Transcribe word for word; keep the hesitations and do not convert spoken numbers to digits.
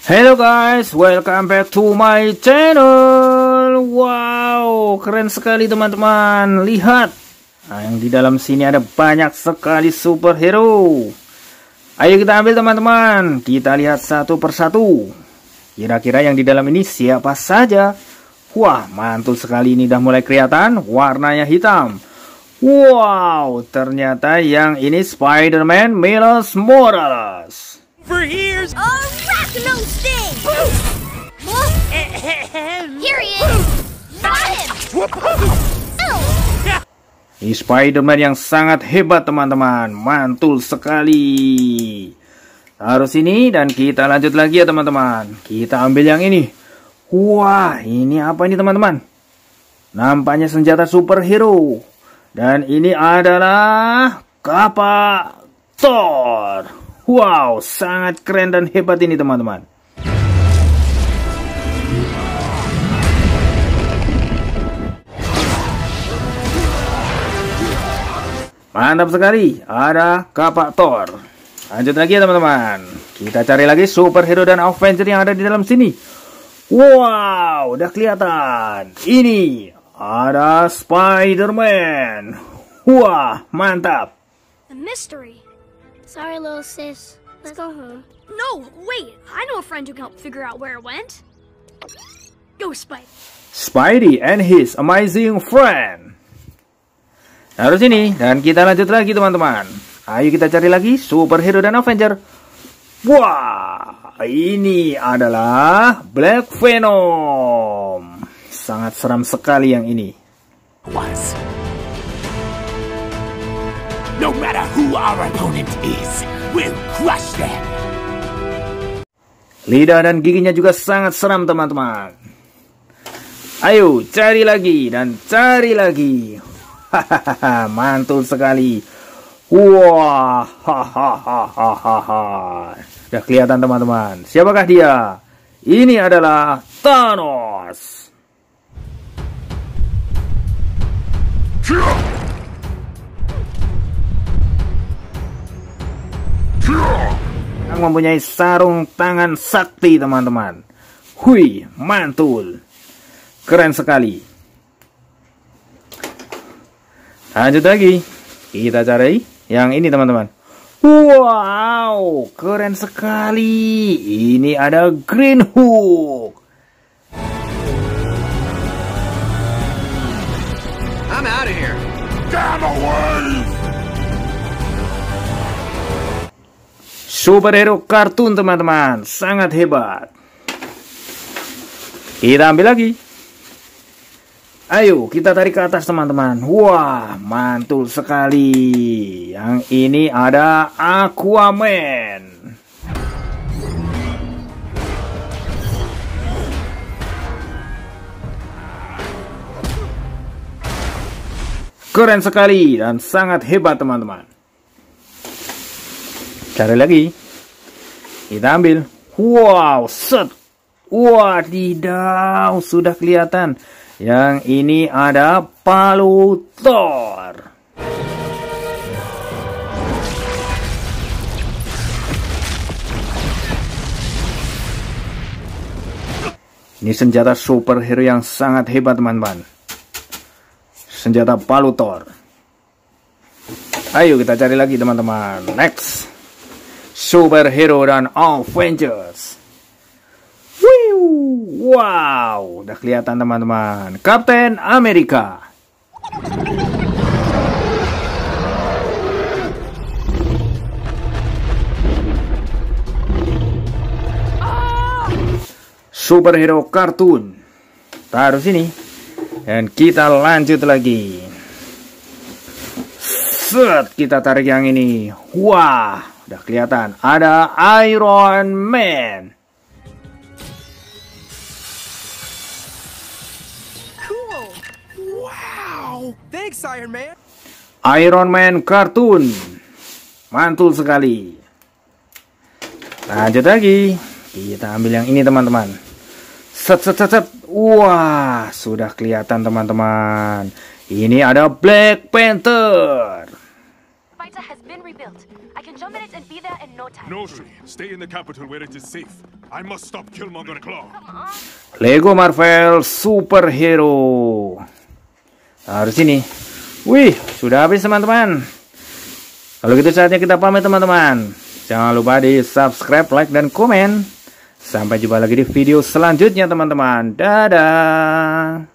Hello guys, welcome back to my channel. Wow, keren sekali teman-teman. Lihat, nah, yang di dalam sini ada banyak sekali superhero. Ayo kita ambil teman-teman. Kita lihat satu persatu. Kira-kira yang di dalam ini siapa saja? Wah, mantul sekali, ini udah mulai kelihatan. Warnanya hitam. Wow, ternyata yang ini Spider-Man Miles Morales. For here's Arachno Sting! Here he is! Got him! Ini Spider-Man yang sangat hebat teman-teman. Mantul sekali. Taruh sini dan kita lanjut lagi ya teman-teman. Kita ambil yang ini. Wah, ini apa ini teman-teman? Nampaknya senjata superhero. Dan ini adalah kapak Thor. Wow, sangat keren dan hebat ini teman-teman. Mantap sekali, ada kapak Thor. Lanjut lagi ya teman-teman. Kita cari lagi superhero dan Avenger yang ada di dalam sini. Wow, udah kelihatan. Ini ada Spider-Man. Wah, mantap. A mystery. Sorry, little sis. Let's go home. No, wait. I know a friend who can help figure out where it went. Go, Spidey. Spidey and his amazing friend. Taruh sini dan kita lanjut lagi teman-teman. Ayo kita cari lagi superhero dan Avenger. Wah, ini adalah Black Venom. Sangat seram sekali yang ini. was. No matter who our opponent is, we'll crush them. Lidah dan giginya juga sangat seram teman-teman. Ayo cari lagi dan cari lagi. Hahaha, mantul sekali. Wah, hahaha. Udah kelihatan teman-teman. Siapakah dia? Ini adalah Thanos. Yang mempunyai sarung tangan sakti teman-teman. Hui, mantul. Keren sekali. Lanjut lagi. Kita cari yang ini teman-teman. Wow, keren sekali. Ini ada Green Hook. I'm out of here. Damn away! Superhero kartun teman-teman, sangat hebat. Kita ambil lagi. Ayo kita tarik ke atas teman-teman. Wah, mantul sekali. Yang ini ada Aquaman. Keren sekali dan sangat hebat teman-teman. Cari lagi. Kita ambil. Wow, set. Wadidaw, sudah kelihatan. Yang ini ada palu Thor. Ini senjata superhero yang sangat hebat teman-teman. Senjata palu Thor. Ayo kita cari lagi teman-teman. Next. Superhero dan Avengers. Wow, udah kelihatan teman-teman. Captain America. Superhero kartun. Taruh sini. Dan kita lanjut lagi. Set, kita tarik yang ini. Wah, udah kelihatan. Ada Iron Man. Cool. Wow. Thanks, Iron Man. Iron Man kartun. Mantul sekali. Lanjut lagi. Kita ambil yang ini teman-teman. Set, set, set, set. Wah, sudah kelihatan teman-teman. Ini ada Black Panther. Fighter has been rebuilt. I can jump in it and be there in no time. No, Tree. Stay in the capital where it is safe. I must stop Killmonger Claw. Lego Marvel Superhero. Harus ini. Wih, sudah habis teman-teman. Kalau gitu saatnya kita pamit teman-teman. Jangan lupa di subscribe, like, dan komen. Sampai jumpa lagi di video selanjutnya teman-teman. Dadah.